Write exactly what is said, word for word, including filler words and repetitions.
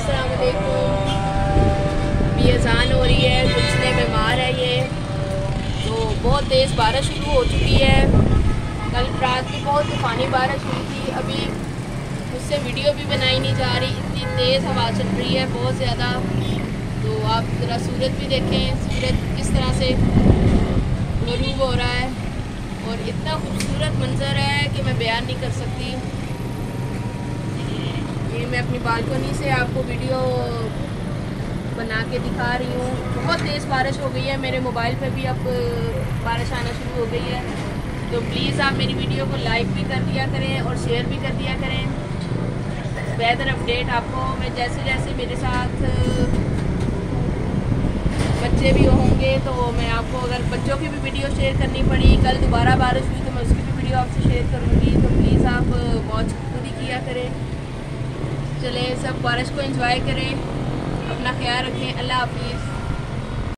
अस्सलाम वालेकुम। अभी अज़ान हो रही है, गुलशने बीमार है ये तो बहुत तेज़ बारिश शुरू हो चुकी है। कल रात की बहुत तूफ़ानी बारिश हुई थी। अभी उससे वीडियो भी बनाई नहीं जा रही, इतनी तेज़ हवा चल रही है बहुत ज़्यादा। तो आप ज़रा सूरज भी देखें, सूरज किस तरह से गरूब हो रहा है और इतना खूबसूरत मंजर है कि मैं बयान नहीं कर सकती। ये मैं अपनी बालकनी से आपको वीडियो बना के दिखा रही हूँ। बहुत तेज़ बारिश हो गई है, मेरे मोबाइल पे भी अब बारिश आना शुरू हो गई है। तो प्लीज़ आप मेरी वीडियो को लाइक भी कर दिया करें और शेयर भी कर दिया करें। वेदर अपडेट आपको मैं जैसे जैसे मेरे साथ बच्चे भी होंगे तो मैं आपको, अगर बच्चों की भी वीडियो शेयर करनी पड़ी, कल दोबारा बारिश हुई तो मैं उसकी भी वीडियो आपसे शेयर करूँगी। तो प्लीज़ आप वॉच पूरी किया करें। चले सब बारिश को एंजॉय करें, अपना ख्याल रखें। अल्लाह हाफिज़।